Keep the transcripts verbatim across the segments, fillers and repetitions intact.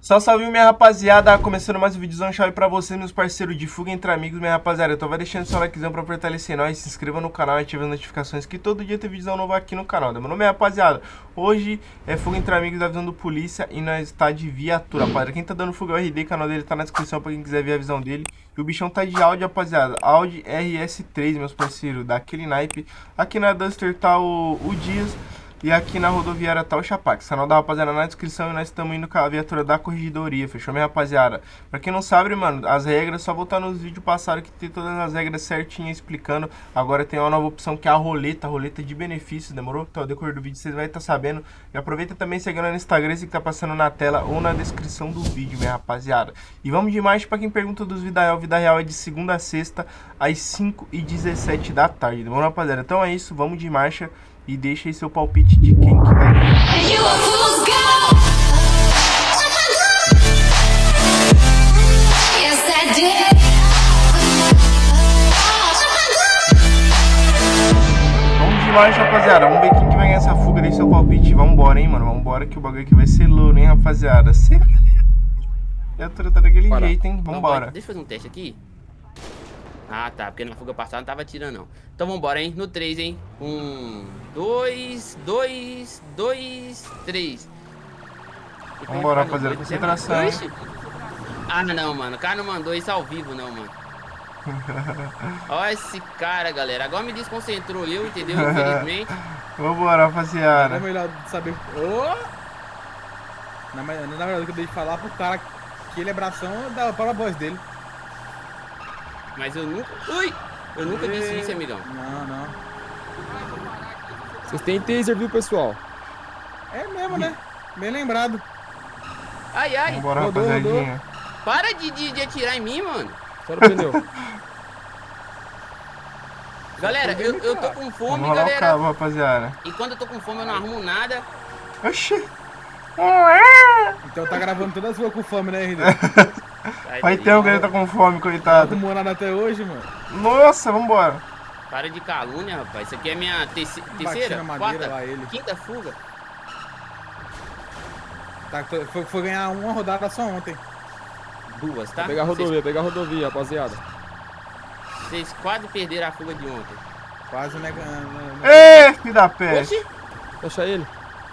Salve, salve, minha rapaziada, começando mais um vídeozão, chave pra vocês, meus parceiros de Fuga Entre Amigos, minha rapaziada. Então vai deixando seu likezão pra fortalecer nós, se inscreva no canal e ative as notificações que todo dia tem vídeozão novo aqui no canal. Meu nome é, rapaziada, hoje é Fuga Entre Amigos avisando polícia e nós tá de viatura, rapaziada. Quem tá dando Fuga é o R D, o canal dele tá na descrição pra quem quiser ver a visão dele. E o bichão tá de Audi, rapaziada, Audi R S três, meus parceiros, daquele naipe. Aqui na Duster tá o, o Dias. E aqui na rodoviária tá o Chapax. Canal da rapaziada na descrição e nós estamos indo com a viatura da corregedoria. Fechou, minha rapaziada? Pra quem não sabe, mano, as regras, só voltar nos vídeos passados que tem todas as regras certinhas explicando. Agora tem uma nova opção que é a roleta, a roleta de benefícios, demorou? Então, ao decorrer do vídeo vocês vão estar sabendo. E aproveita também seguindo no Instagram, esse que tá passando na tela ou na descrição do vídeo, minha rapaziada. E vamos de marcha pra quem pergunta dos Vida Real. Vida Real é de segunda a sexta, às cinco e dezessete da tarde, demorou, rapaziada? Então é isso, vamos de marcha. E deixa aí seu palpite de quem que vai ganhar. Vamos de marcha, rapaziada. Vamos ver quem que vai ganhar essa fuga. Deixa seu palpite. Vambora, hein, mano. Vambora que o bagulho aqui vai ser louro, hein, rapaziada. Cê... Já tô tá daquele Bora. jeito, hein. Vambora. Então, deixa eu fazer um teste aqui. Ah, tá, porque na fuga passada não tava tirando, não. Então vambora, hein? No três, hein? Um, dois, dois, dois, três. Vambora, rapaziada, concentração. Ah, não, mano. O cara não mandou isso ao vivo, não, mano. Olha esse cara, galera. Agora me desconcentrou eu, entendeu? Infelizmente. Vambora, rapaziada. Não é melhor saber... Oh! Na, na verdade, eu acabei de falar pro cara que ele é bração da para voz dele. Mas eu nunca... Ui! Eu nunca e... disse isso, amigão. Não, não. Vocês têm taser, viu, pessoal? É mesmo, né? Bem lembrado. Ai, ai. Vambora, rapaziadinha. Para de, de, de atirar em mim, mano. Só no pneu. Galera, eu, eu tô com fome, Vamos galera. O cabo, rapaziada. E quando eu tô com fome, eu não arrumo nada. Oxi. Então tá gravando todas as ruas com fome, né, R D? Vai ter um que ele tá com fome, coitado. Tá arrumando nada até hoje, mano. Nossa, vambora. Para de calúnia, rapaz. Isso aqui é minha terci terceira, madeira, quarta, lá, ele. quinta fuga. Tá, foi, foi ganhar uma rodada só ontem. Duas, tá? Vou pegar a rodovia, Vocês... pegar a rodovia, rapaziada. Vocês quase perderam a fuga de ontem. Quase, né? Ê, filho da peste. Oxi. Deixa ele.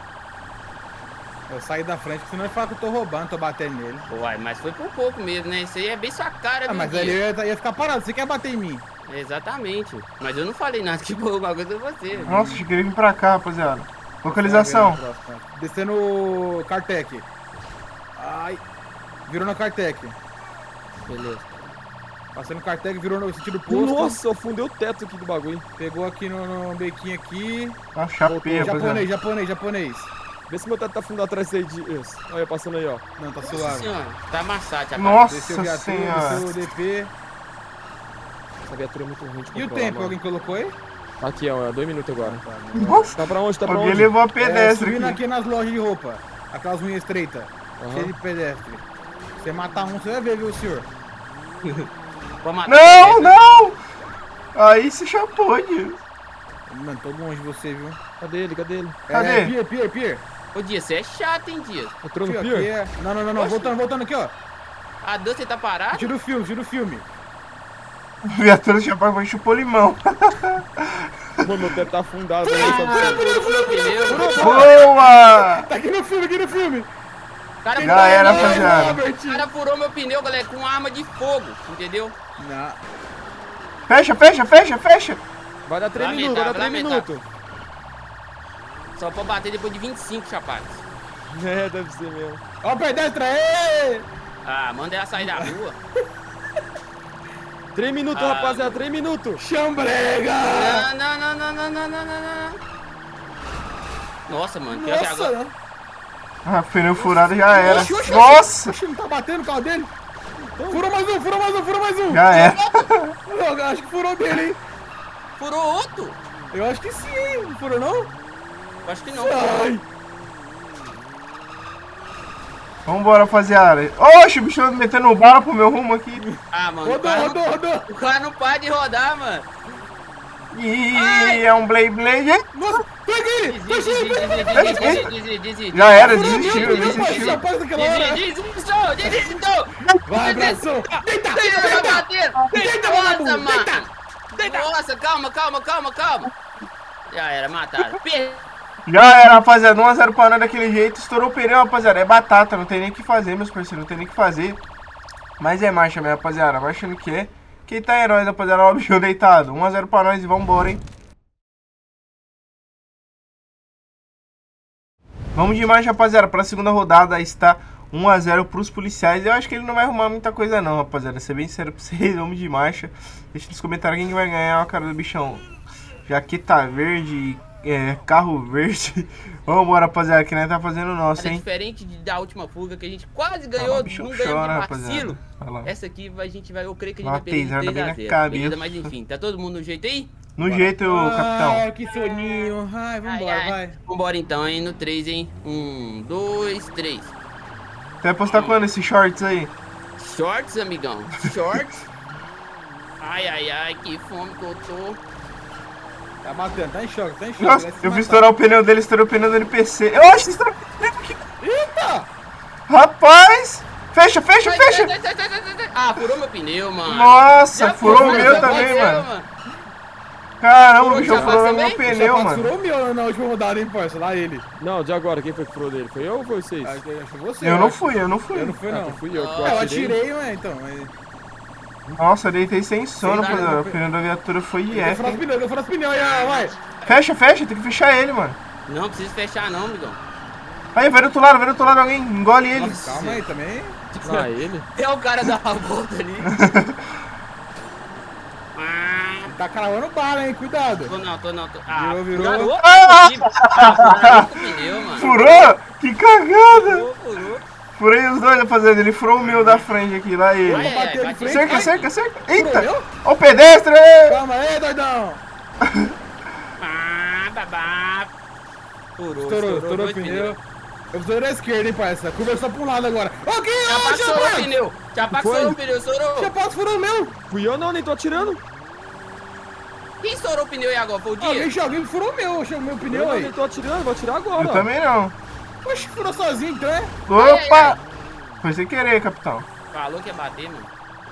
Eu saí da frente, senão ele fala que eu tô roubando, tô batendo nele. Uai, mas foi por pouco mesmo, né? Isso aí é bem sua cara, ah, mas ele ia, ia ficar parado, você quer bater em mim? Exatamente. Mas eu não falei nada que foi o bagulho de você. Nossa, eu queria vir pra cá, rapaziada. Localização. Descendo o Cartec. Ai. Virou na Cartec. Beleza. Passando o Cartec, virou no sentido posto. Nossa, eu fundei o teto aqui do bagulho. Pegou aqui no, no bequinho aqui. Tá chapeia, japonês, japonês, japonês. Vê se meu teto tá fundado atrás aí de... Isso. Olha, passando aí, ó. Não, tá Nossa suave. senhora, tá amassado, já. Nossa desceu viatura, senhora. desceu o D P. Essa viatura é muito ruim de E o controlar, tempo, mano. Alguém colocou aí? Aqui, ó, dois minutos agora. Nossa. Tá pra onde? Tá pra Alguém onde? levou a É, pedestre subindo aqui. aqui nas lojas de roupa. Aquelas ruínas estreitas. Uhum. Cheio de pedestre. Você matar um, você vai ver, viu, senhor? Vou matar Não, você, não! Aí se chapou, Dias. Mano, tô longe de você, viu? Cadê ele? Cadê ele? Cadê? É, pier, pier, pier. Ô, Dias, você é chato, hein, Dias? Entrou no Fio, pier? aqui é... Não, não, não, não. Oxi. Voltando, voltando aqui, ó. A Dan, você tá parado? Tira o filme, tira o filme. Viatura do Chapaco vai chupar limão. Mano, meu teto tá afundado. Ah, furou pneu. Boa! Tá aqui no filme, aqui no filme. O cara, Já furou era, meu- rapaziada. o cara furou meu pneu, galera, com arma de fogo, entendeu? Não. Fecha, fecha, fecha, fecha. Vai dar três Vai minutos, vai dar aumentar, três vai minutos. Só pra bater depois de vinte e cinco chapadas. É, deve ser mesmo. Ó o pedestre aí! Ah, manda ela sair da rua. Três minutos, Ah, rapaziada, três minutos. Chambrega! Não, não, não, não, não, não, não, não. Nossa, mano, pior que Nossa, agora... não. Ah, pneu furado já era. Oxi, oxi, Nossa! Oxi, não tá batendo o carro dele? Furou mais um, furou mais um, furou mais um! Já era. Eu acho que furou dele, hein? Furou outro? Eu acho que sim, hein? Não furou não? Acho que não. Ai! Vambora, rapaziada. Oxe, o bicho metendo bala pro meu rumo aqui. Ah, mano, o Rodou, cara, rodou, não, rodou! o cara não para de rodar, mano. Ih, é um Blade Blade. Nossa, Peguei! Desiste, Já era, desistiu, desistiu. desistiu, desistiu. Vai, abração! Deita! Deita, Deita! bater. Deita, Nossa, vagabundo! mano. Deita! Deita! Nossa, calma, calma, calma, calma. Já era, mataram. Per- Já era, rapaziada. um a zero pra nós daquele jeito. Estourou o pneu, rapaziada. É batata, não tem nem o que fazer, meus parceiros. Não tem nem o que fazer. Mas é marcha, minha rapaziada. Marcha no que é. Quem tá herói, rapaziada? Ó, o bicho deitado. um a zero pra nós e vambora, hein. Vamos de marcha, rapaziada. Pra segunda rodada está um a zero pros policiais. Eu acho que ele não vai arrumar muita coisa não, rapaziada. Ser bem sério pra vocês. Vamos de marcha. Deixa nos comentários quem vai ganhar a cara do bichão. Jaqueta verde, é, carro verde. Vambora, rapaziada, que nós tá fazendo o nosso, É hein. diferente de- da última fuga que a gente quase Ah, ganhou, o bichão não ganhamos chora, de rapaziada. vacilo. Olha lá. Essa aqui a gente vai, eu creio que a gente Uma vai perder de teisada bem na três a zero, cabeça. beleza? Mas enfim, tá todo mundo no jeito aí? No jeito, capitão. Ah, que soninho. Ai, vambora, Ai, ai. vai. Vambora então, hein, no três, hein. Um, dois, três. Você vai postar quando esses shorts aí? Shorts, amigão, shorts. Ai, ai, ai, que fome que eu tô. Tá matando, tá em choque, tá em choque. Nossa, vai se eu vi matar. estourar o pneu dele, estourou o pneu do N P C. Eu acho que estourou o pneu aqui. Eita! Rapaz! Fecha, fecha, Sai, fecha! sai, sai, sai, sai, sai, sai. Ah, furou meu pneu, mano. Nossa, Já furou o furou, meu já também, aconteceu, mano. Caramba, o bicho Furou o furou Chapax meu também? pneu, Chapax mano. furou o meu na última rodada, hein, parça? Lá ele. Não, de agora, quem foi que furou dele? Foi eu ou foi vocês? Acho que acho que você. Eu não acho. fui, eu não fui. Eu não fui, Ah, não. então fui eu que eu É, eu atirei. atirei, ué, então. Mas... Nossa, eu deitei sem sono, Sem nada, rapaziada. O não. pneu da viatura foi de Eu F, furo os hein. pneus, eu furo os pneus, aí, ó, vai. Fecha, fecha, tem que fechar ele, mano. Não precisa fechar não, amigão. Aí, vai do outro lado, vai do outro lado, alguém engole ele. Nossa, calma aí também. Ah, ele? É o cara da volta ali. Ah, Tá cravando bala, hein, cuidado. tô não, tô não, tô... Ah, Virou, virou. garoto, Ah! aqui. Ah, furou o pneu, mano. Furou? Que cagada! Furou, furou. Furei os dois, rapaziada. Ele furou o meu da frente aqui, lá ele. Ai, ai, bateu de bate- frente. Cerca, Ai. cerca, cerca. Furou Eita! meu? Ó o pedestre! Calma aí, doidão. Ah, babá. Furou, Estourou, estourou dois o pneu. Eu estourei a esquerda, hein, parça. Curva só pra um lado agora. Ok, Já ó, passou o Chapax. pneu. Já passou Foi? o pneu, estourou. Chapax furou o meu. Fui eu não, nem tô atirando. Quem estourou o pneu aí agora? Foi o Alguém, dia? alguém furou o meu, achou o meu Eu pneu não, aí. nem tô atirando, vou atirar agora, Eu ó. também não. Oxe, furou sozinho, então é? Opa! Foi sem querer, capitão. Falou que ia bater, mano.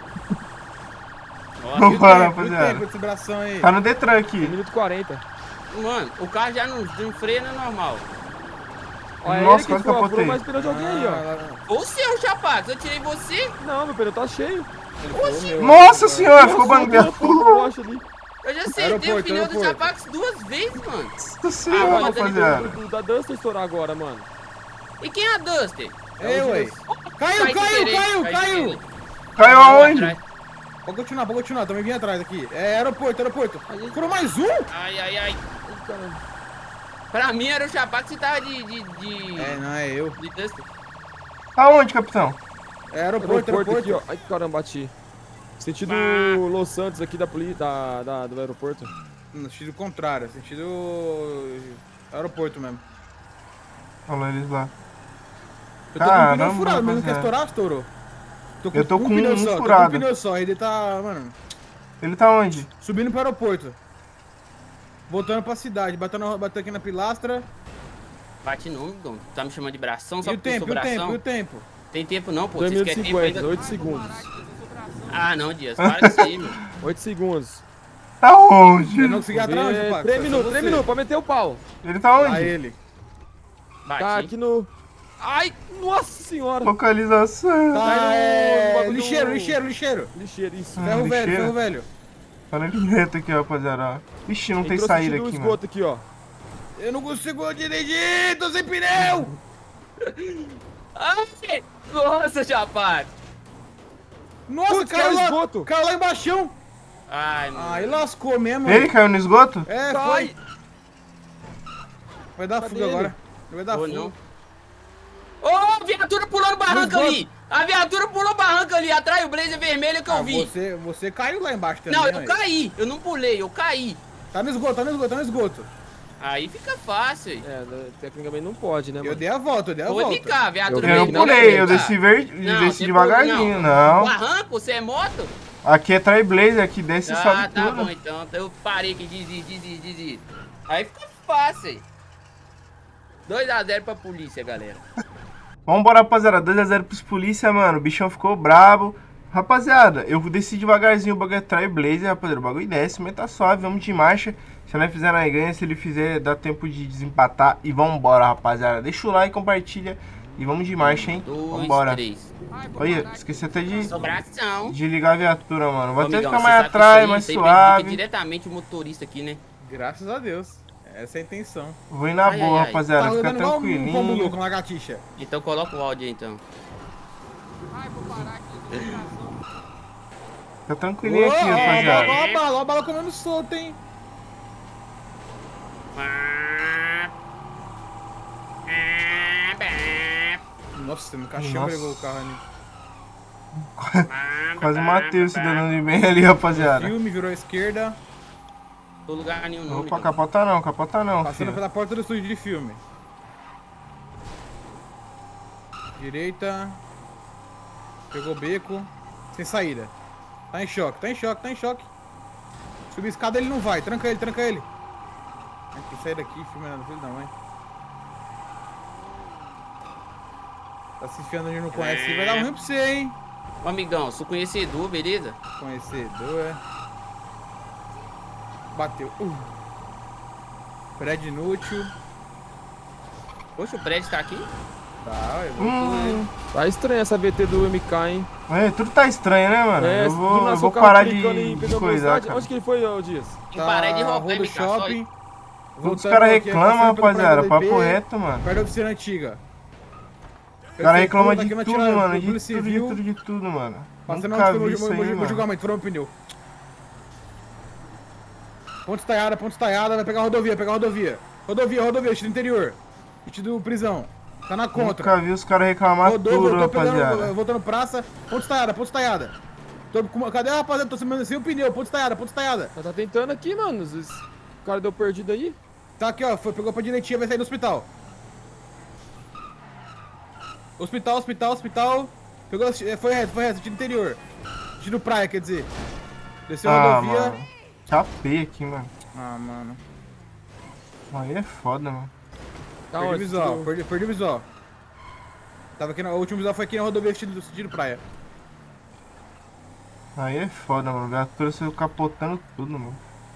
Vamos Nossa, embora, Muito rapaziada. tempo esse bração aí. Tá no Detran um aqui. minuto e quarenta. mano, o carro já não, não freia normal. Olha Nossa, ele que quase furou, capotei. furou mais pneu de alguém aí, ó. Ah, O seu, Chapax, eu tirei você. Não, meu pneu tá cheio. ele furou o meu. Nossa senhora, ficou Nossa, bandeira. eu tô roxo ali. Eu já acertei o Aeroporto, pneu do aeroporto. Chapax duas vezes, mano. Nossa Ah, senhora, mas ele rapaziada. do, do, da Duster estourar agora, mano. E quem é a Duster? Ei, ué. Caiu, Cai de caiu, querer, caiu, cai de caiu. querer. Caiu aonde? Atrás. Pode continuar, pode continuar, também vim atrás aqui. É aeroporto, aeroporto. Furou mais um? Ai, ai, ai. Pra mim era o Chapax que tava de... de, de... É, não é eu. de Duster. Aonde, capitão? É aeroporto, Aeroporto aeroporto. aqui, ó. Ai, caramba, bati. Sentido Ah. Los Santos aqui da, poli- da, da, do aeroporto. No sentido contrário, sentido aeroporto mesmo. Olha lá eles lá. Eu tô com um Caramba, pneu furado, mas não quer rapaziada. estourar, estourou. Eu tô com pneu um só, tô furado. com um pneu só, ele tá, mano, Ele tá onde? subindo pro aeroporto. Voltando pra cidade, batendo, batendo aqui na pilastra. Bate no Dom. Tá me chamando de bração só E o porque eu tempo, sou e o tempo, bração? e o tempo? Tem tempo não, pô. dois Vocês minutos e querem tempo cinquenta, ainda? oito segundos. Ah, não, Dias. Para com isso aí, meu. oito segundos. Tá onde? Eu não consegui atrás, É, Chapax, três só minutos, você. três minutos, pra meter o pau. Ele tá Lá onde? ele. Bate. Tá aqui no... Ai, nossa senhora. Localização. Tá, Tá no é... bagulho lixeiro, do- lixeiro, lixeiro. Lixeiro, isso. Ah, Ferro velho, lixeiro. ferro velho. Falando direto aqui, rapaziada. ó. Ixi, não tem Entrou saída sentido aqui, mano. esgoto aqui, ó. Eu não consigo dirigir, tô sem pneu. Ai! Nossa, Chapax! Nossa, Putz, caiu caiu lá, esgoto. caiu lá embaixo. Ai, mano. Aí lascou mesmo. Ele caiu no esgoto? É, Cai. foi. Vai dar Cadê fuga ele? agora. Vai dar Ou fuga. não. Ô, a viatura pulando barranco No ali! A viatura pulou barranco ali, atrás o blazer vermelho que eu Ah, vi. você, você caiu lá embaixo também. Não, eu aí. caí, eu não pulei, eu caí. Tá no esgoto, tá no esgoto, tá no esgoto. Aí fica fácil. aí. É, né, tecnicamente não pode, né, Eu mano? dei a volta, eu dei a Vou volta. ficar, a viatura Eu Eu não vermelha pulei, vai eu ficar. desci, ver... Não, desci você devagarzinho, pulou, não. Barranco, você é moto? Aqui é Blazer, aqui desce e Ah, sobe tá tudo. bom então. Eu parei aqui, desiste, desiste, desiste. Aí fica faço, hein? dois a zero pra polícia, galera. Vambora, rapaziada. dois a zero pros polícia, mano. O bichão ficou brabo. Rapaziada, eu desci devagarzinho o bagulho é Trailblazer, rapaziada. O bagulho desce, mas tá suave. Vamos de marcha. Se não fizer, nós ganha. Se ele fizer, dá tempo de desempatar. E vambora, rapaziada. Deixa o like, compartilha. E vamos de marcha, hein? Dois, vambora. Três. Olha, esqueci até de, Sobração. de ligar a viatura, mano. Vou Ô, até amigão, ficar você mais sabe que atrás, isso aí- mais isso aí prejudica suave. diretamente o motorista aqui, né? Graças a Deus. Essa é a intenção. Vou ir na Ai, boa, ai, ai. rapaziada. Tá Fica rodando igual um pombo tranquilinho. louco, uma lagartixa. Então coloca o áudio aí, então. Fica tranquilinho Ô, aqui, ó, ó, rapaziada. ó a bala, ó a bala comendo solto, hein? Nossa, no caixão Nossa. levou o carro ali. Quase matei o cidadão de bem ali, rapaziada. Filme, virou à esquerda. Tô lugar nenhum, Não não. vou pra amigão. capotar não, capotar não, Passando filho. pela porta do estúdio de filme. Direita. Pegou o beco. Sem saída. Tá em choque, tá em choque, tá em choque. Subir a escada ele não vai. Tranca ele, tranca ele. Tem que sair daqui, filme do filho da mãe. Tá se enfiando onde não conhece. Vai dar ruim pra você, hein? Ô, amigão, sou conhecedor, beleza? Conhecedor, é. Bateu. Uh. Prédio inútil. Poxa, o prédio tá aqui? Tá, eu vou. Hum, Tá estranha essa B T do M K, hein? é, tudo tá estranho, né, mano? É, eu do vou, nada eu seu vou carro parar de, clicando em de pegar coisar, velocidade. cara. Onde que ele foi, ô Dias? Em parede de Tá, roupa, rua hein, do M K? Só shopping. Os Voltando caras aqui, reclamam, passando pelo rapaziada. prédio Papo da I P, reto, mano. Perto da oficina antiga. Os caras reclamam Tá de aqui na tudo, tirada, mano. De Polícia tudo, de Civil. tudo, de tudo, mano. Passando Nunca onde vi foi isso o aí, meu mano. julgamento, furou meu pneu. Ponte estaiada, ponte estaiada, vai pegar a rodovia, pegar a rodovia. Rodovia, rodovia, estilo interior. Estilo prisão. Tá na contra. Nunca vi os caras reclamar Rodou, tudo, voltou, pegando, rapaziada. voltando praça. Ponte estaiada, ponte estaiada. Tô com- Cadê a rapaziada? Tô sem, sem o pneu, ponte estaiada, ponte estaiada. Ela tá tentando aqui, mano. Os- O cara deu perdido aí. Tá aqui, ó, foi, pegou pra direitinha, vai sair do hospital. Hospital, hospital, hospital. Pegou, é, foi reto, foi reto, estilo interior. Estilo praia, quer dizer. Desceu a Ah, rodovia. mano. Chapei aqui, mano. Ah, mano. Aí é foda, mano. Tá Perdi o onde? visual, Tu- perdi, perdi o visual. Tava aqui na, o último visual foi aqui na rodovia estilo, estilo praia. Aí é foda, mano. Viatura saiu capotando tudo, mano.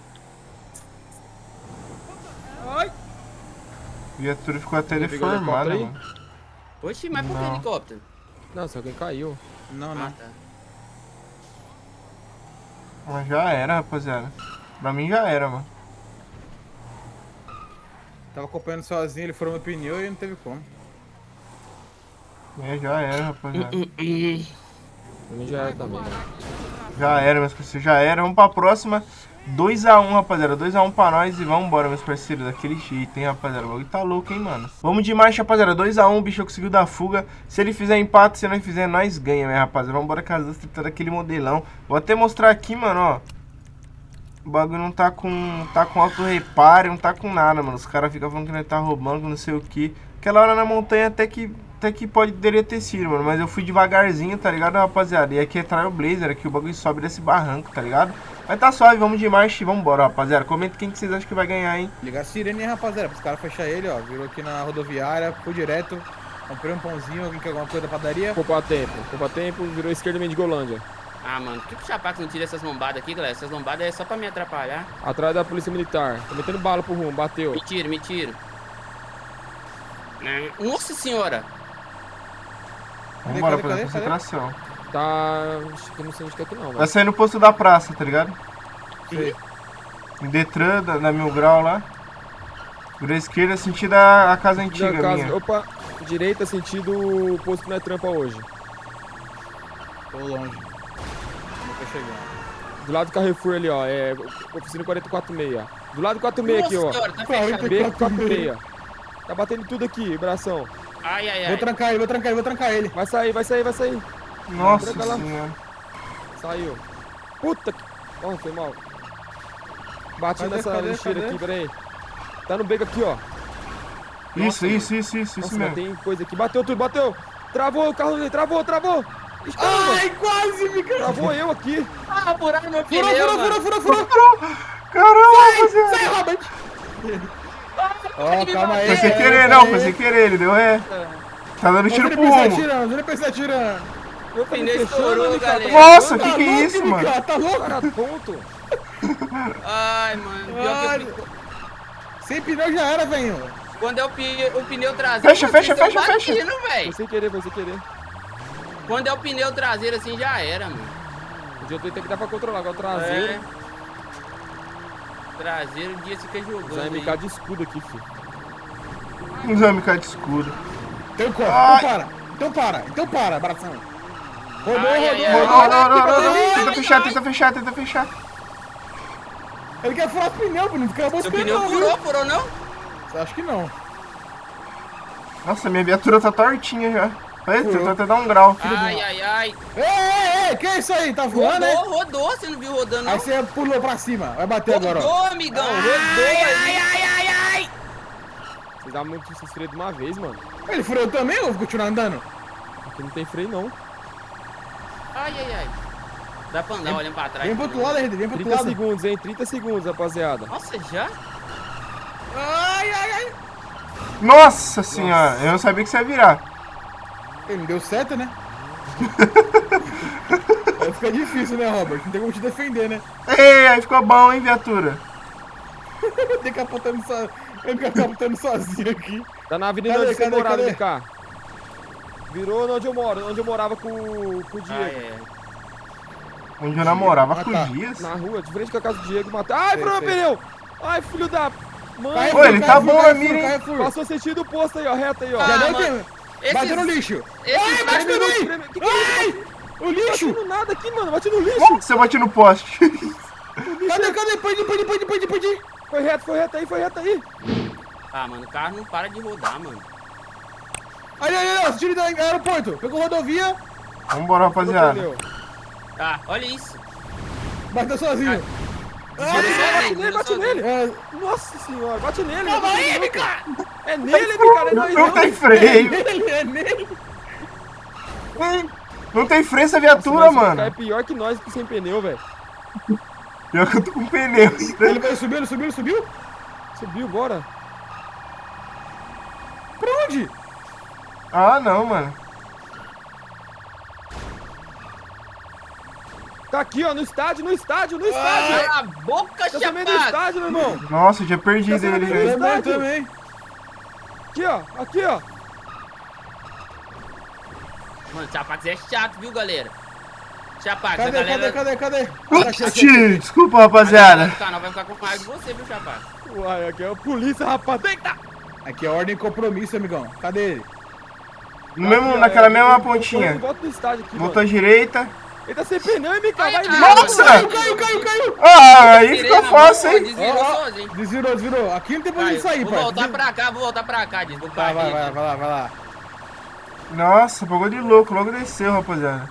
Ai! Viatura ficou até Você pegou o deformada, helicóptero mano. Oxi, mas por que Não. helicóptero? Não, se alguém caiu. Não, Ah, não. tá. Mas já era, rapaziada. Pra mim já era, mano. Tava acompanhando sozinho, ele furou meu pneu e não teve como. É, já era, rapaziada. Pra mim já era também, né? Já era, meus parceiros, já era. Vamos pra próxima. dois a um, rapaziada. dois a um pra nós e vamos embora, meus parceiros. Daquele jeito, hein, rapaziada. O bagulho tá louco, hein, mano. Vamos de marcha, rapaziada. dois a um, o bicho conseguiu dar fuga. Se ele fizer empate, se não fizer, nós ganha, né, rapaziada. Vamos embora com as duas tritadas daquele modelão. Vou até mostrar aqui, mano, ó. O bagulho não tá com, tá com auto reparo, não tá com nada, mano. Os caras ficam falando que nós tá roubando, que não sei o que. Aquela hora na montanha até que, até que pode, poderia ter sido, mano. Mas eu fui devagarzinho, tá ligado, rapaziada? E aqui é Trailblazer, aqui o bagulho sobe desse barranco, tá ligado? Mas tá suave, vamos de marcha e vamos embora, rapaziada. Comenta quem que vocês acham que vai ganhar, hein? Ligar a sirene aí, rapaziada, pros caras fechar ele, ó. Virou aqui na rodoviária, fui direto. Comprei um pãozinho, alguém quer alguma coisa da padaria? Poupa tempo. Poupa tempo, virou esquerda meio de Golândia. Ah, mano, por que, que o Chapax não tira essas lombadas aqui, galera? Essas lombadas é só pra me atrapalhar. Atrás da polícia militar. Tá metendo bala pro rumo, bateu. Me tira, me tira. Né? Nossa senhora! Vamos embora, cadê, rapaziada. cadê, Concentração. Tá. Acho que eu não sei onde que é aqui não, Vai velho. sair no posto da praça, tá ligado? Sei. Em Detran, da, da Mil Grau lá. Por esquerda, sentido a, a casa antiga Da casa- minha. Opa, direita sentido o posto que não é trampa hoje. Tô longe. Não tô chegando. Do lado do Carrefour ali, ó. É oficina quatro quatro seis, ó. Do lado do quatro seis aqui, ó. Nossa senhora, tá fechado. B quatro seis. Tá batendo tudo aqui, bração. Ai, ai, Vou ai. trancar ele, vou trancar ele, vou trancar ele. Vai sair, vai sair, vai sair. Nossa Tranca lá. senhora. Saiu. Puta que... Ó, foi mal. Bati Cadê, nessa cadê, lixeira cadê? aqui, peraí. Tá no beco aqui, ó. Isso, isso, isso, isso, Nossa, isso mas mesmo. tem coisa aqui. Bateu tudo, bateu. Travou o carro dele, travou, travou. Estava. Ai, quase me caiu. Travou eu aqui. Ah, furaram meu Furou, pneu, furou, mano. furou, furou, furou. Caramba, rapaziada. Sai, Robert. Ó, calma aí. Foi sem é, querer, é, não, é. foi sem querer, ele deu ré. Tá dando tiro Você pro nem pensa rumo. atirando, você nem pensa atirando. Meu pneu fechando, estourou, Mica, galera. Nossa, Tá que que é louco, isso, Mica? mano? Tá louco? Cara tonto. Ai, mano. Pior que Ai, o pi- sem pneu já era, velho. quando é o, pi- o pneu traseiro. Fecha, mano, fecha, vocês tão fecha, fecha. batendo, Foi velho. sem querer, foi sem querer. Quando é o pneu traseiro assim, já era, mano. O dia tem que dar pra controlar, agora o traseiro. É. Traseiro, o dia fica jogando. Usar M K aí. de escudo aqui, filho. Usar M K de escudo. Então corre, Ai. então para. Então para, então para, abração. Rodou, Ai, ai, rodou, ai. Não, rodou. não, não, não, não. ai, Tenta ai, fechar, ai. tenta fechar, tenta fechar. Ele quer furar os pneus, não fica Seu buscando pneu não, furou, viu? furou não? Acho que não. Nossa, minha viatura tá tortinha já. Olha, Furou. tentou até dar um grau. Ai, ai, ai. Ei, ei, ei, que é isso aí? Tá voando, né? Rodou, rodou. Você não viu rodando, não? Aí você pulou pra cima, vai bater agora, ó. Rodou, amigão. Rodou. Ai, ai, ai, ai. Vocês dão muito esses freios de uma vez, mano. Ele furou também ou vou continuar andando? Aqui não tem freio, não. Ai, ai, ai. Dá pra andar olhando pra trás. Vem pro outro lado, Henrique, vem pro outro trinta lado. segundos, hein? trinta segundos, rapaziada. Nossa, já? Ai, ai, ai. Nossa senhora, eu não sabia que você ia virar. Ele não deu seta, né? Aí fica difícil, né, Robert? Não tem como te defender, né? Ei, aí ficou bom, hein, viatura. Tem capotando so... Eu fico capotando sozinho aqui. Tá na avenida Cadê, onde você cadê, morava, cadê? M K. Virou onde eu moro, onde eu morava com, com o Diego. Ai, ai. Onde eu namorava Ah, com tá. o Dias. Na rua, de frente com a casa do Diego, matou. Ai, Sei, furou meu sei. pneu! Ai, filho da... Mano, Carrefour, Ô, ele tá Carrefour, bom na Carrefour, mira, hein? Carrefour. passou sentido do posto aí, ó, reto aí, ó. Ah, Já deu mano. tempo. Esses- Bateu no lixo. Esses Ai, bate três também. minutos, que que é Ai, o lixo. Bati no nada aqui, mano, bati no lixo. Nossa, você bate no poste. Cadê, cadê? Pode, pode, pode, pode, pode. Foi reto, foi reto aí, foi reto aí. Ah, mano, o carro não para de rodar, mano. Aí, aí, aí, tira do aeroporto. Pegou rodovia, Vambora, rapaziada. Pneu. Ah, olha isso. bateu sozinho. Desvirou Bate sozinho, nele, bate desvirou nele. É, Nossa senhora, bate nele. calma bate aí, nele. M K. É nele, M K, não é nós Não não. tem É freio. nele, é nele. Não tem freio essa viatura, Nossa, mas esse cara mano. é pior que nós que sem pneu, velho. Pior que eu tô com pneu. Ele vai subir, ele subiu, ele subiu. Subiu, bora. Pra onde? Ah, não, mano. Tá aqui, ó, no estádio, no estádio, no estádio. Cala a boca, Tá no meio do chapado. estádio, meu irmão. Nossa, eu tinha perdido Tá ele, sabendo velho. Também, estádio. também. Aqui, ó, aqui, ó. Mano, Chapax é chato, viu, galera? Chapax, a Cadê, galera... cadê, cadê, cadê? Ixi, desculpa, A galera rapaziada. do canal vai ficar com raiva de você, viu, Chapax? Uai, aqui é a polícia, rapaz. Eita! Aqui é ordem e compromisso, amigão. Cadê ele? No mesmo, Aqui, ó, naquela é, mesma voltou pontinha. de volta do estádio aqui, Voltou à mano. direita. Ele tá sem pneu, M K, Ai, vai ai, embora. Nossa! Caiu, caiu, caiu, caiu. Ah, aí Tirei ficou na fácil, mão, hein? Desvirou Ó, ó, sozinho. Desvirou, desvirou. Aqui não tem pra onde Caiu. sair, Vou pai. voltar pra cá, vou voltar pra cá, diz. Vou Vai, vai, aqui. vai, vai lá, vai lá. Nossa, pegou de louco. Logo desceu, rapaziada.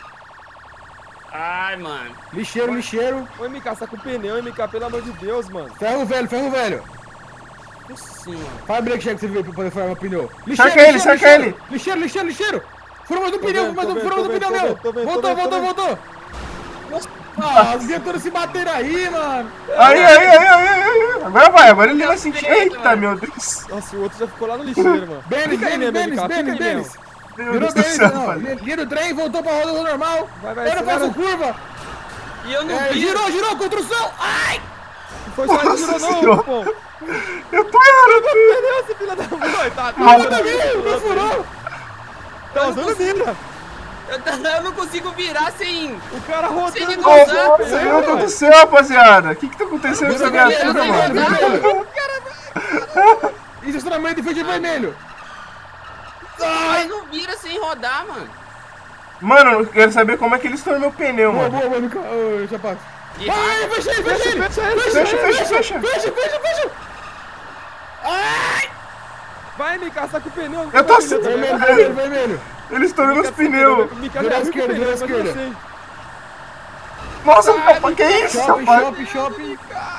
Ai, mano. Lixeiro, lixeiro. Ô, M K, você tá com pneu, M K, pelo amor de Deus, mano. Ferro velho, ferro velho. Nossa senhora. Faz break check pra você ver pra poder furar meu pneu. Cerca ele, cerca lixeiro. ele. Lixeiro, lixeiro, lixeiro. Furou mais um Tô pneu, vendo, mais tô um, vendo, furou tô mais um vendo, pneu tô meu. vendo, tô vendo, Voltou, tô vendo, voltou, tô voltou. Ah, as viaturas se bateram aí, mano. Aí, aí, aí, aí, aí, aí. Agora vai, agora ele vai sentir. feito, Eita, mano. meu Deus. Nossa, o outro já ficou lá no lixeiro, mano. Benes, Fica aí Benes, mesmo, Benes, M K, fica Benes, aí Benes. mesmo. Meu Virou Deus do Benes, céu, não. rapaziada. Linha do trem, voltou pra roda normal. Vai, vai, Era acelera. faço curva. E eu não É, vi. girou, girou, construção. Ai! Foi só ele Nossa tirou, não, senhora. pô. Eu tô errando tudo. Pneu, esse filho da mãe, tá? Furou também, não furou. Tá usando mira. Eu, t- eu não consigo virar sem... O cara rodando. Sem Ô, gozar, Nossa, meu Deus do céu, rapaziada. O que que tá acontecendo com essa Virou viatura, vermelho, mano? vermelho. Estacionamento de frente vermelho. Mas não vira sem rodar, mano. Mano, eu quero saber como é que ele estourou meu pneu, Boa, mano. boa, boa, Mica. Ô, Chapato. De Ai, raiva. fecha ele, fecha ele. Fecha ele, Fecha, fecha, fecha. Fecha, fecha, fecha. Ai! Vai, M K, você tá com o pneu. Eu tô com o sem- pneu também. Vermelho, vermelho, vermelho. Ele estourou meus pneus. M K Vira já à viu com o esquerda, pneu, vira à mas eu não esquerda. sei. Nossa, rapaz, que isso, Shopping, rapaz? shopping, shopping.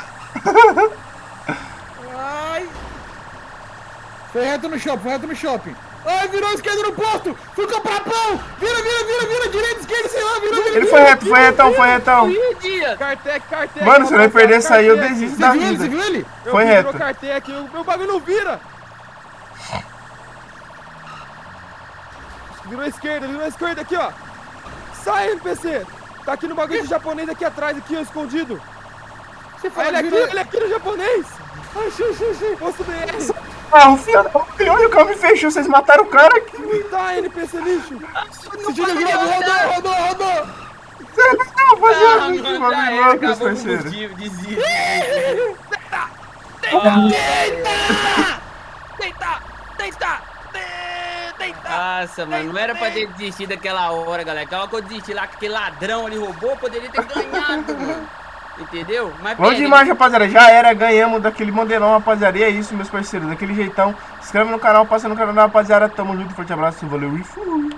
Ai! Foi reto no shopping, foi reto no shopping. Ai, virou à esquerda no posto! Ficou pra pão! Vira, vira, vira, vira, direita, esquerda, sei lá, vira, vira. Ele foi reto, foi retão, foi retão. Ih, Dias. Lucas. Cartec, Cartec. Mano, se não perder essa aí, eu Cartec. desisto Você da viu ele? vida. Você viu ele? Eu Foi vi, reto. virou Cartec, o meu bagulho não vira. Virou esquerda, virou esquerda aqui, ó. Sai, N P C. Tá aqui no bagulho de japonês aqui atrás, aqui, ó, escondido. Você Olha ele aqui, virou- ele aqui no japonês. Achei, achei, achei. Posto B R. Ah, o filho da puta, olha o carro me fechou, vocês mataram o cara aqui. Tá, N P C lixo. Esse tiro virou, rodou, rodou, rodou. Você não, rapaziada, Ah, que mano, bagulho já era, louco, meus acabou o parceiros. combustível, desiste. Deita, deita, deita. Nossa, mano, não era pra ter desistido daquela hora, galera. Aquela que eu desisti lá, que aquele ladrão ali roubou, poderia ter ganhado, mano. Entendeu? Mas Vamos perde, demais, rapaziada. Já era, ganhamos daquele modelão, rapaziada. E é isso, meus parceiros. Daquele jeitão. Se inscreve no canal, passa no canal da rapaziada. Tamo junto, forte abraço, valeu e fui.